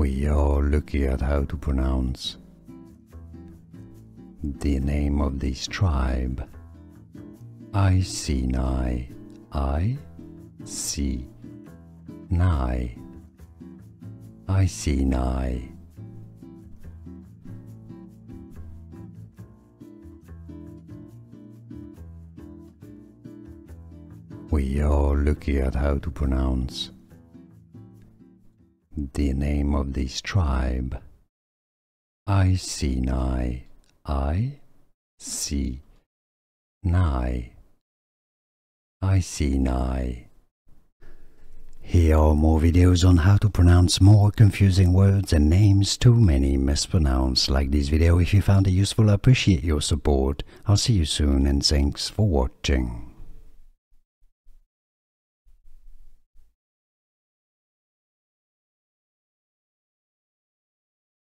We are looking at how to pronounce the name of this tribe. Iceni. I-C-Ni. Iceni. We are looking at how to pronounce the name of this tribe. Iceni. I-C-Ni. Iceni. Here are more videos on how to pronounce more confusing words and names too many mispronounced. Like this video if you found it useful. I appreciate your support. I'll see you soon and thanks for watching.